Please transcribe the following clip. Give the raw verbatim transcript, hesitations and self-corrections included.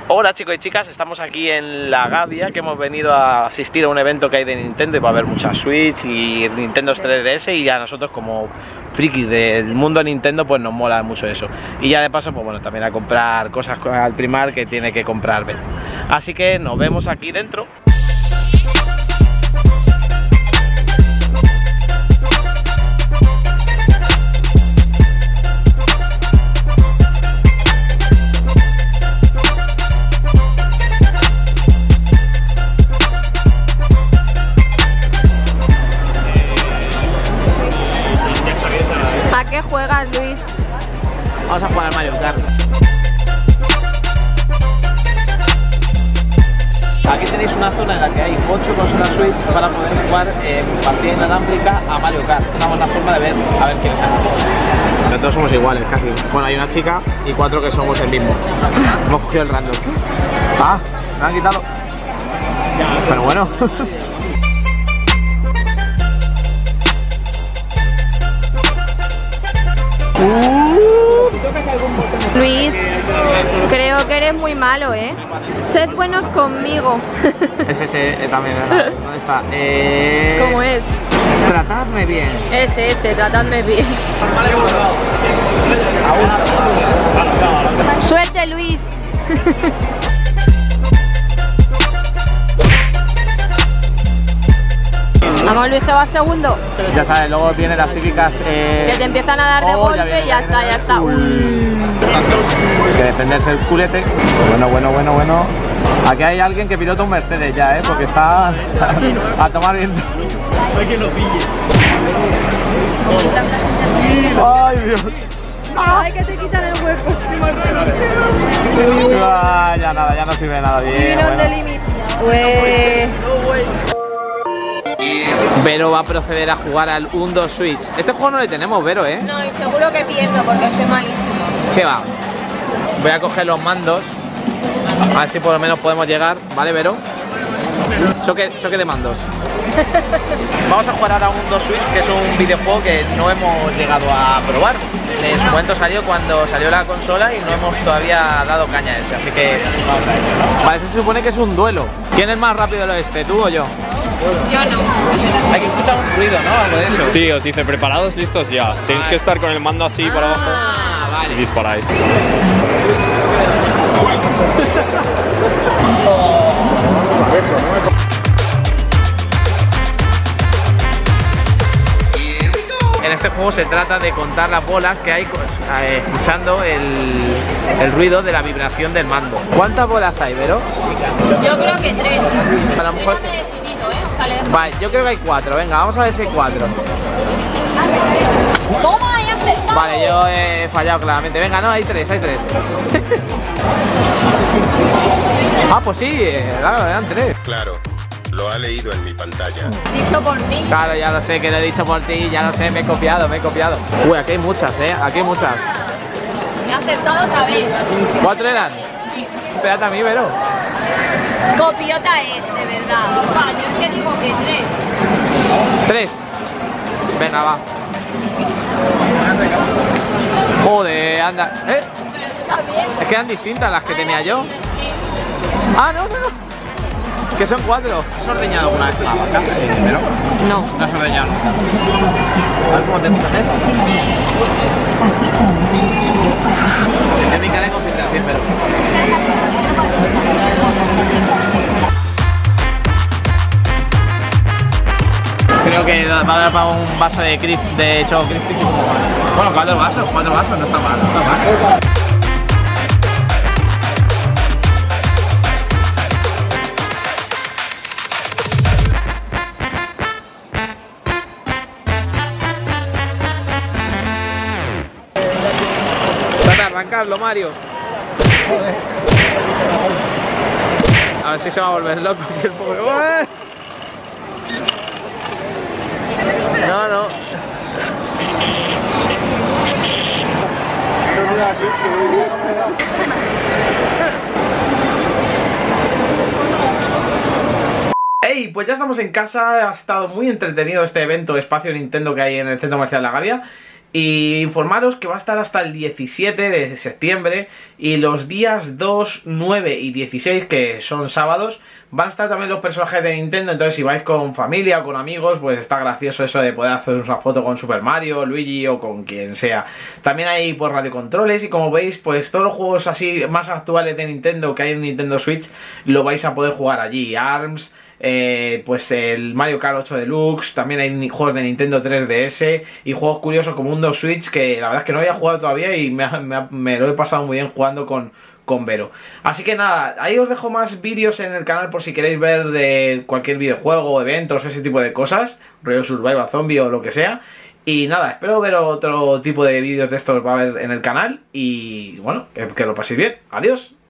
Hola chicos y chicas, estamos aquí en La Gavia, que hemos venido a asistir a un evento que hay de Nintendo y va a haber muchas Switch y Nintendo tres D S, y a nosotros como frikis del mundo Nintendo pues nos mola mucho eso. Y ya de paso pues bueno, también a comprar cosas al Primark que tiene que comprar Ben. Así que nos vemos aquí dentro. ¿A qué juegas, Luis? Vamos a jugar al Mario Kart. Aquí tenéis una zona en la que hay ocho consolas Switch para poder jugar en partida inalámbrica a Mario Kart. Una buena forma de ver a ver quiénes son. Pero todos somos iguales, casi. Bueno, hay una chica y cuatro que somos el mismo. Hemos cogido el random. Ah, me han quitado. Pero bueno. Luis, creo que eres muy malo, ¿eh? Sed buenos conmigo. Es ese eh, también, ¿verdad? ¿Dónde está? Eh... ¿Cómo es? Tratadme bien. Ese, ese, tratadme bien. Suerte, Luis. Vamos, Luis, que va segundo. Ya sabes, luego vienen las típicas... Eh... Que te empiezan a dar de oh, golpe ya viene, y ya, ya está, ya está. Hay que defenderse el culete. Bueno, bueno, bueno, bueno. Aquí hay alguien que pilota un Mercedes ya, ¿eh? Porque está a tomar viento. Hay que lo pille. Ay, Dios. Ay, que te quitan el hueco. Ah, ya nada, ya no sirve de nada bien. Bueno. De límite. Pues... Vero va a proceder a jugar al uno dos Switch. Este juego no le tenemos, Vero, ¿eh? No, y seguro que pierdo porque soy malísimo. ¿Qué va? Voy a coger los mandos. A ver si por lo menos podemos llegar. ¿Vale, Vero? Choque, choque de mandos. Vamos a jugar ahora a un dos Switch, que es un videojuego que no hemos llegado a probar. En su momento salió cuando salió la consola y no hemos todavía dado caña a ese, así que vamos a ello. Parece que se supone que es un duelo. ¿Quién es más rápido del oeste, tú o yo? Yo no. Hay que escuchar un ruido, ¿no? Algo de eso. Sí, os dice preparados, listos ya. Tenéis que estar con el mando así ah, para abajo vale. y disparáis. En este juego se trata de contar las bolas que hay eh, escuchando el, el ruido de la vibración del mando. ¿Cuántas bolas hay, Vero? Yo creo que tres. A lo mejor... Yo no me he decidido, ¿eh? Ojalá. Vale, yo creo que hay cuatro. Venga, vamos a ver si hay cuatro. ¡Toma! ¡He acertado! Vale, yo he fallado claramente. Venga, no, hay tres, hay tres. Ah, pues sí, claro, eran tres. Claro, lo ha leído en mi pantalla. Dicho por mí. Claro, ya lo sé, que lo he dicho por ti, ya lo sé, me he copiado, me he copiado. Uy, aquí hay muchas, eh, aquí hay muchas. Me he acertado otra vez. ¿Cuatro eran? Espérate a mí, Vero. Copiota es, de verdad. Ah, yo es que digo que tres. Tres. Venga, va. Joder, anda. ¿Eh? Pero está bien. Es que eran distintas las que tenía yo. Ah, no, no, no. Que son cuatro. ¿Has ordeñado alguna vez una vaca? ¿Pero? No. No has ordeñado. A ver cómo te gusta hacer. Es mi cara de concentración, pero... Creo que va a dar para un vaso de crisp, de Choco Crispy. Bueno, cuatro vasos, cuatro vasos, no está mal, no está mal. Trata de arrancarlo, Mario. A ver si se va a volver loco aquí el pobre. No, no. Hey, pues ya estamos en casa. Ha estado muy entretenido este evento Espacio Nintendo que hay en el Centro Comercial La Gavia. Y informaros que va a estar hasta el diecisiete de septiembre y los días dos, nueve y dieciséis, que son sábados, van a estar también los personajes de Nintendo. Entonces si vais con familia o con amigos, pues está gracioso eso de poder hacer una foto con Super Mario, Luigi o con quien sea. También hay pues radiocontroles y como veis pues todos los juegos así más actuales de Nintendo que hay en Nintendo Switch lo vais a poder jugar allí. ARMS, Eh, pues el Mario Kart ocho Deluxe, también hay juegos de Nintendo tres D S y juegos curiosos como Mundo Switch, que la verdad es que no había jugado todavía y me, me, me lo he pasado muy bien jugando con, con Vero. Así que nada, ahí os dejo más vídeos en el canal por si queréis ver de cualquier videojuego, eventos, ese tipo de cosas, rollo Survival Zombie o lo que sea. Y nada, espero ver otro tipo de vídeos de estos va a haber en el canal y bueno, que, que lo paséis bien. Adiós.